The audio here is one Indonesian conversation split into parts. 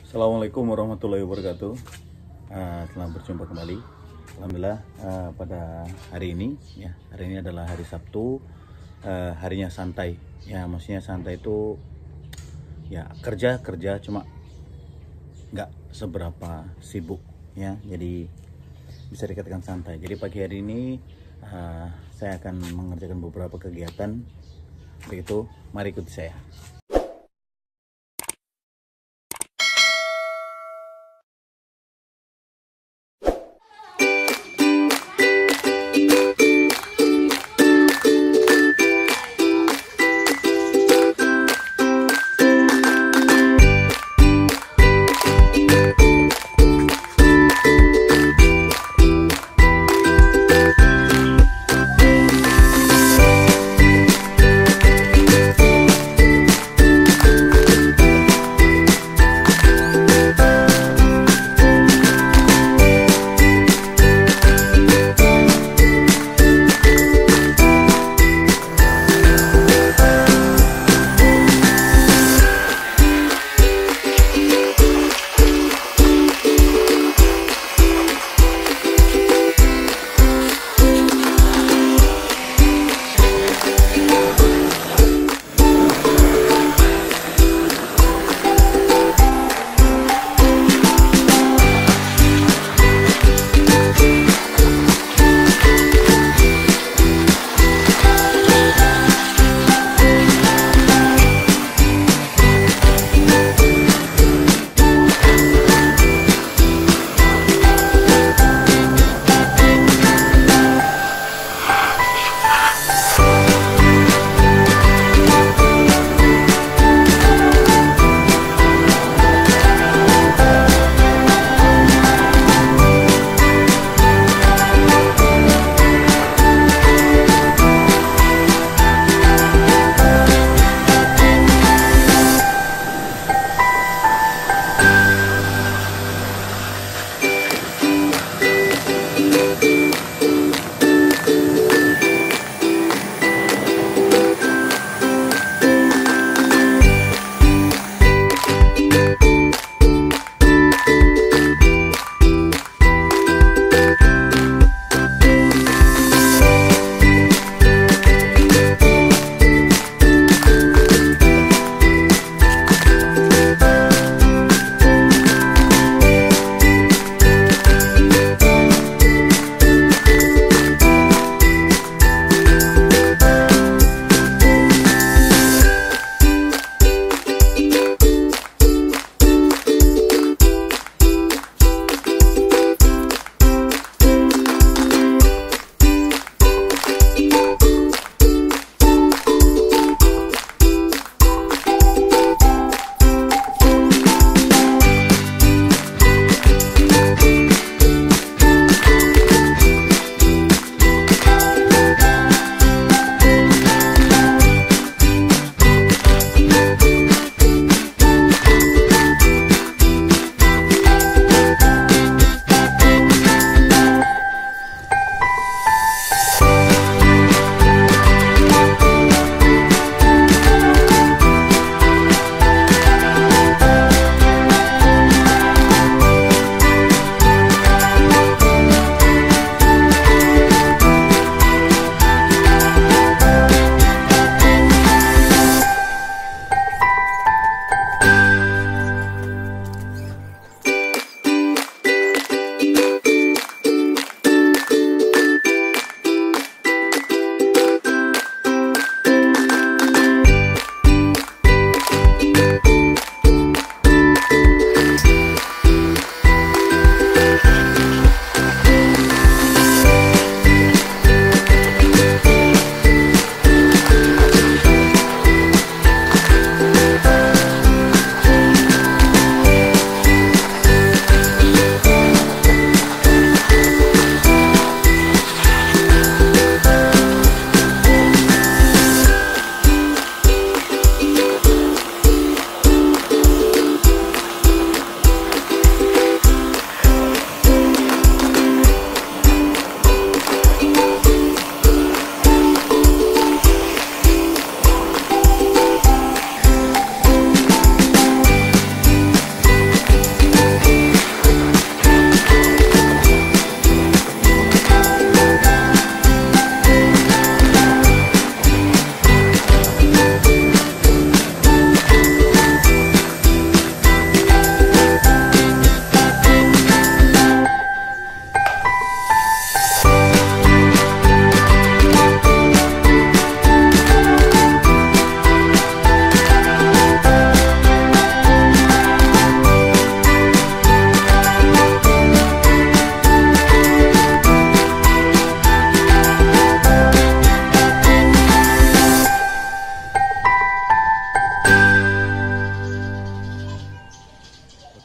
Assalamualaikum warahmatullahi wabarakatuh. Selamat berjumpa kembali. Alhamdulillah, pada hari ini adalah hari Sabtu, harinya santai. Ya, maksudnya santai itu ya kerja cuma nggak seberapa sibuk ya. Jadi bisa dikatakan santai. Jadi pagi hari ini saya akan mengerjakan beberapa kegiatan. Begitu, mari ikuti saya.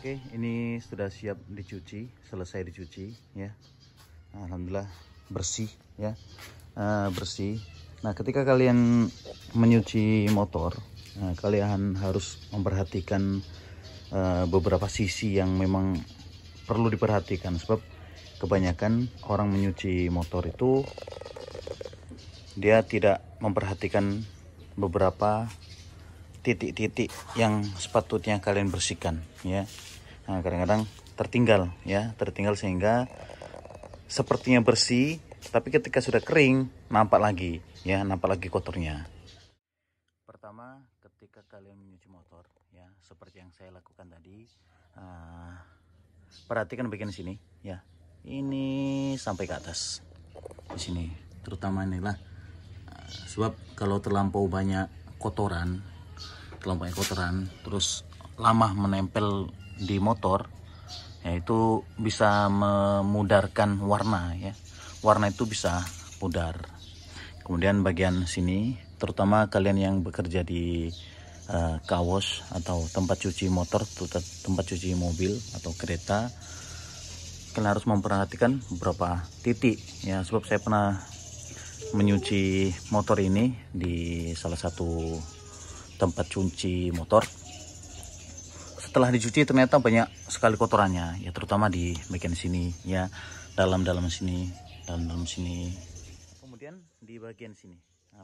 Oke, ini sudah siap dicuci, selesai dicuci ya. Alhamdulillah bersih ya, bersih. Nah, ketika kalian menyuci motor, kalian harus memperhatikan beberapa sisi yang memang perlu diperhatikan, sebab kebanyakan orang menyuci motor itu dia tidak memperhatikan beberapa titik-titik yang sepatutnya kalian bersihkan ya. Nah, kadang-kadang tertinggal sehingga sepertinya bersih, tapi ketika sudah kering nampak lagi kotornya. Pertama, ketika kalian menyuci motor ya, seperti yang saya lakukan tadi, perhatikan bagian sini ya, ini sampai ke atas di sini, terutama inilah, sebab kalau terlampau banyak kotoran terus lama menempel di motor ya, itu bisa memudarkan warna ya, warna itu bisa pudar. Kemudian bagian sini, terutama kalian yang bekerja di car wash atau tempat cuci motor, tempat cuci mobil atau kereta, kalian harus memperhatikan beberapa titik ya, sebab saya pernah menyuci motor ini di salah satu tempat cuci motor. Setelah dicuci ternyata banyak sekali kotorannya ya, terutama di bagian sini ya, dalam sini. Kemudian di bagian sini,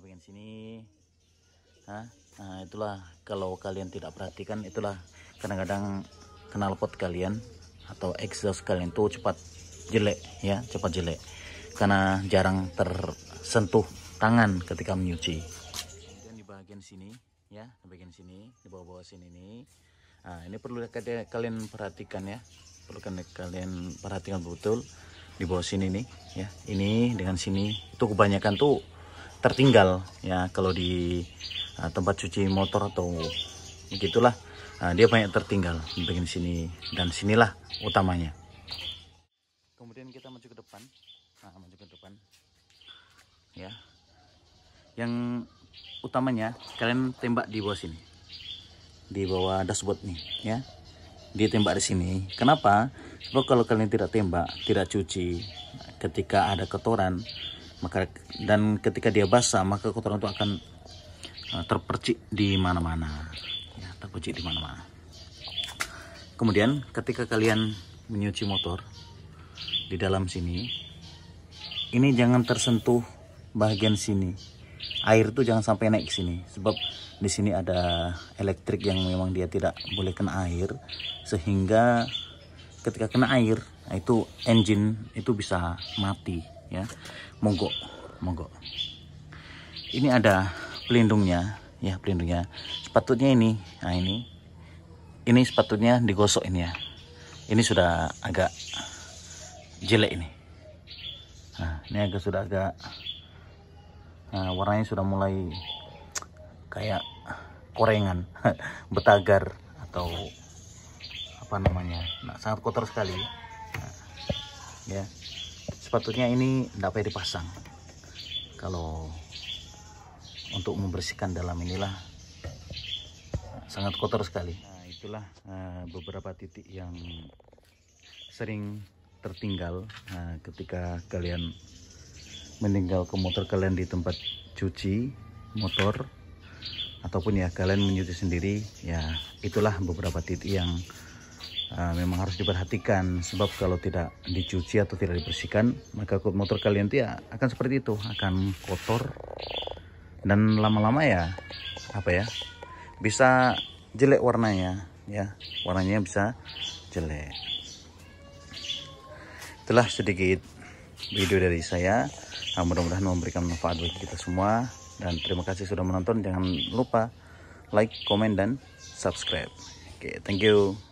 nah itulah, kalau kalian tidak perhatikan, itulah kadang-kadang knalpot kalian atau exhaust kalian tuh cepat jelek karena jarang tersentuh tangan ketika menyuci. Kemudian di bagian sini ya, di bawah sini nih, nah ini perlu kalian perhatikan ya, kalian perhatikan betul di bawah sini nih ya, ini dengan sini itu kebanyakan tuh tertinggal ya, kalau di tempat cuci motor atau begitulah, dia banyak tertinggal di bagian sini, dan sinilah utamanya. Kemudian kita maju ke depan, ya, yang utamanya kalian tembak di bawah sini, di bawah dashboard nih ya, ditembak di sini. Kenapa? Sebab kalau kalian tidak tembak, tidak cuci, ketika ada kotoran, dan ketika dia basah, maka kotoran itu akan terpercik di mana-mana ya, Kemudian ketika kalian menyuci motor di dalam sini, ini jangan tersentuh bagian sini. Air itu jangan sampai naik ke sini, sebab di sini ada elektrik yang memang dia tidak boleh kena air, sehingga ketika kena air, itu engine itu bisa mati ya, mogok. Ini ada pelindungnya ya, sepatutnya ini, nah ini sepatutnya digosok ini ya, ini sudah agak jelek ini. Nah, ini sudah agak warnanya sudah mulai kayak korengan, betagar atau apa namanya. Nah, sangat kotor sekali. Nah, ya, sepatutnya ini tidak perlu dipasang. Kalau untuk membersihkan dalam inilah, sangat kotor sekali. Nah, itulah beberapa titik yang sering tertinggal ketika kalian meninggalkan motor kalian di tempat cuci motor, ataupun ya kalian menyuci sendiri ya. Itulah beberapa titik yang memang harus diperhatikan, sebab kalau tidak dicuci atau tidak dibersihkan, maka motor kalian itu ya akan seperti itu, akan kotor, dan lama-lama ya bisa jelek warnanya ya, warnanya bisa jelek. Itulah sedikit video dari saya, mudah-mudahan memberikan manfaat bagi kita semua, dan terima kasih sudah menonton. Jangan lupa like, komen, dan subscribe. Oke, thank you.